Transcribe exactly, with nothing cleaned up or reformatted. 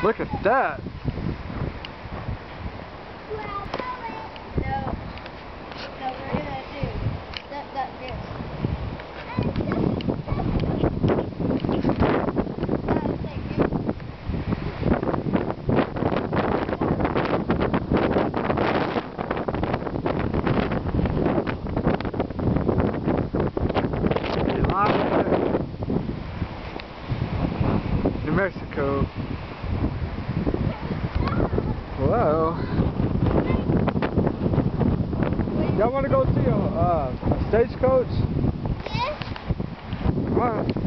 Look at that. No. No, we're gonna do that, that, this. New Mexico. Whoa. Y'all want to go see a, uh, a stagecoach? Yes. Come on.